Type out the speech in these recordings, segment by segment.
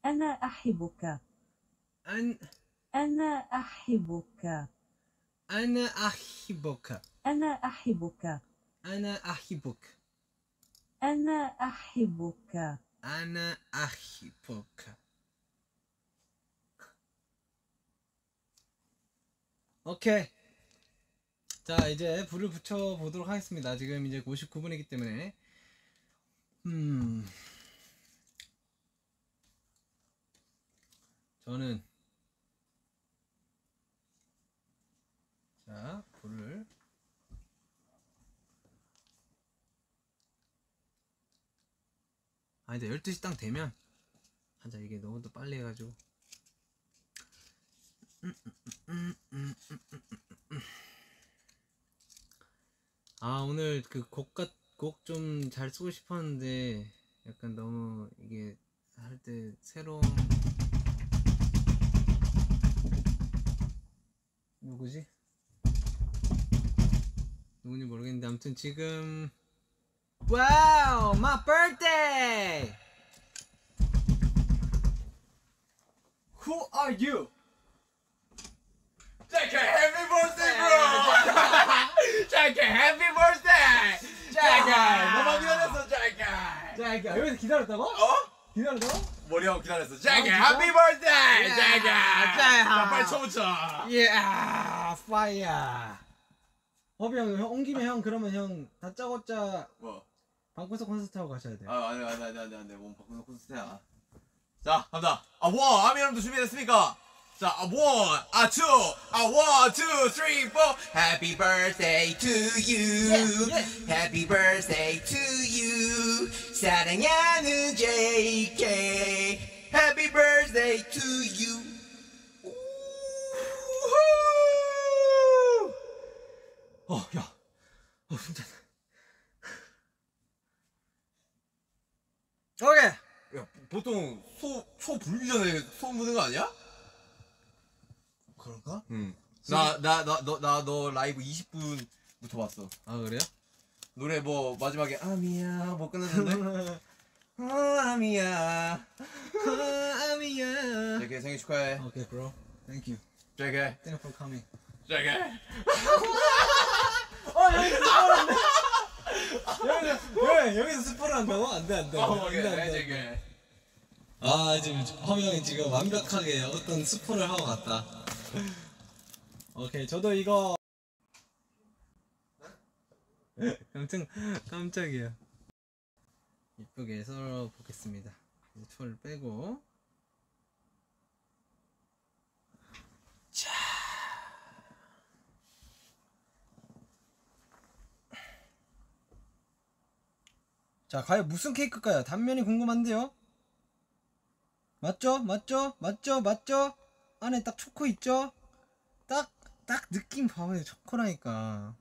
أنا أحبك. أنا أحبك. أنا أحبك. أنا أحبك. أنا أحبك. أنا أحبك. أنا أحبك. 오케이. 자, 이제 불을 붙여 보도록 하겠습니다. 지금 이제 59분이기 때문에 저는 자, 불을 이제 12시 딱 되면 하자. 이게 너무 또 빨리 해가지고 오늘 그 곡 좀 잘 쓰고 싶었는데 약간 너무 이게 할 때 새로운 누구지? 누군지 모르겠는데 아무튼 지금 와우! My birthday! Who are you? JK, happy birthday, bro! JK, happy birthday! JK, 너무 기다렸어, JK! JK, 여기서 기다렸다고? 기다렸다고? 머리하고 기다렸어. JK, happy birthday! JK! 자, 빨리 쳐붙여. Yeah, fire. 허비 형, 온 김에 형 그러면 형 다짜고짜 뭐? 방구석 콘서트 하고 가셔야 돼. 안 돼. 몸 바꾸는 콘서트야. 자, 갑니다. 아미 여러분도 준비됐습니까? 자, one, two, three, four. Happy birthday to you. Happy birthday to you. 사랑하는 JK. Happy birthday to you. 진짜. 오케이. 야, 보통 초 불기 전에 소음 부는 거 아니야? 그런가? 응. 너 라이브 20분부터 봤어. 아 그래요? 노래 뭐 마지막에 아미야 뭐 끝났는데? 아미야. 아미야. JK 생일 축하해. 오케이, bro. Thank you. JK. Thank you for coming. JK. 여기서 스포를 한다고? 안 돼. 오케이, JK. 지금 허미 형이 지금 완벽하게 어떤 스포를 하고 갔다. 오케이, 저도 이거 깜짝이야. 이쁘게 썰어 보겠습니다. 이제 초를 빼고 자, 과연 무슨 케이크일까요? 단면이 궁금한데요? 맞죠? 안에 딱 초코 있죠? 딱 느낌 봐봐요. 초코라니까.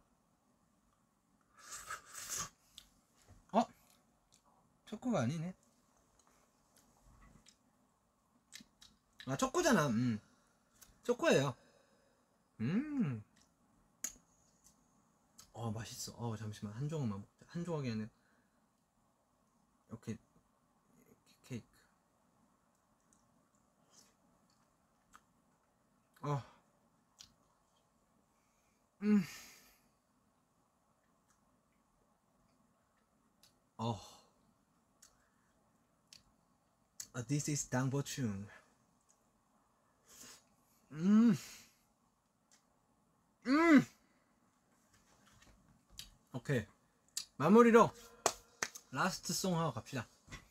초코가 아니네. 초코잖아. 초코예요. 맛있어. 잠시만, 한 조각만 먹자. 한 조각이 아니라 이렇게 케이크. This is 당보충. 오케이, 마무리로 라스트 송 하고 갑시다.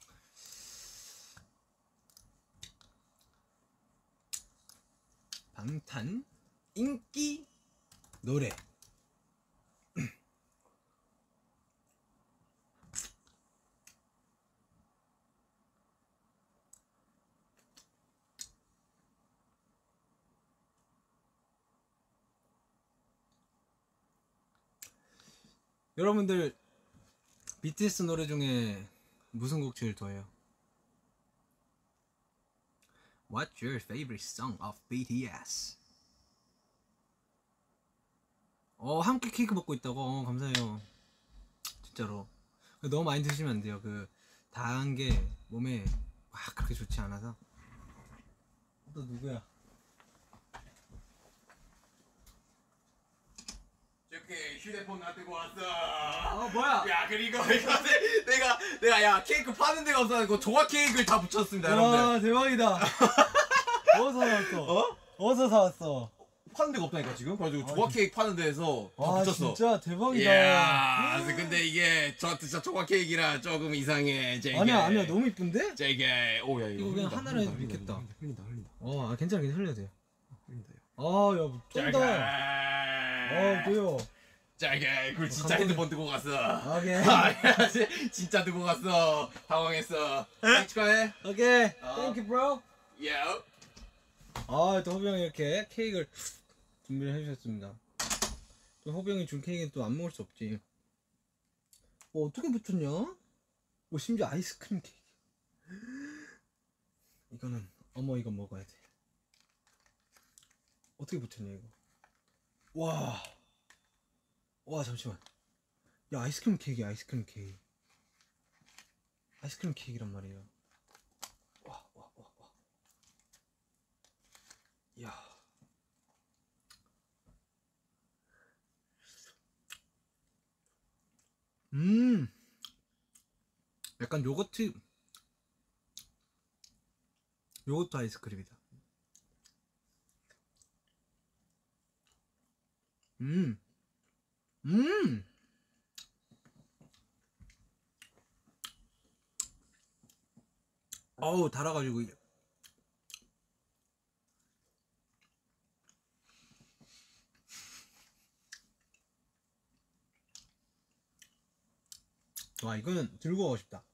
방탄 인기 노래. 여러분들 BTS 노래 중에 무슨 곡 제일 좋아해요? What's your favorite song of BTS? 함께 케이크 먹고 있다고. 감사해요. 진짜로. 너무 많이 드시면 안 돼요. 그 다한 게 몸에 그렇게 좋지 않아서. 또 누구야? 저렇게 휴대폰 놔두고 왔어. 뭐야? 야 그리고 이거 내가 야 케이크 파는 데가 없어가지고 조각 케이크를 다 붙였습니다 여러분들. 와 대박이다. 어디서 사왔어? 어? 어디서 사왔어? 파는 데가 없다니까 지금. 그래가지고 아, 조각 케이크 파는 데에서 다 와 붙였어. 진짜 대박이다. 이야, 근데 이게 저 진짜 조각 케이크라 조금 이상해. 저게. 아니야 너무 이쁜데? 저게 오야 이거 그냥 하나로 해도 좋겠다. 흘린다. 괜찮아 흘려도 돼. 흘린다. 아야 쩐다. 돼요. 저게 그 진짜 감독님. 핸드폰 두고 갔어. 오케이. 아, 진짜 두고 갔어. 당황했어. 축하해. 오케이. 어. Thank you, bro. 야. 또 호비 형이 이렇게 케이크를 준비를 해주셨습니다. 또 호비 형이 준 케이크는 또 안 먹을 수 없지. 어떻게 붙였냐? 심지어 아이스크림 케이크. 이거는 어머 이거 먹어야 돼. 어떻게 붙였냐 이거? 와 잠시만. 야 아이스크림 케이크야 아이스크림 케이크. 아이스크림 케이크란 말이야. 와. 야. 약간 요거트 아이스크림이다. 어우 달아가지고 이게. 와 이거는 들고 가고 싶다.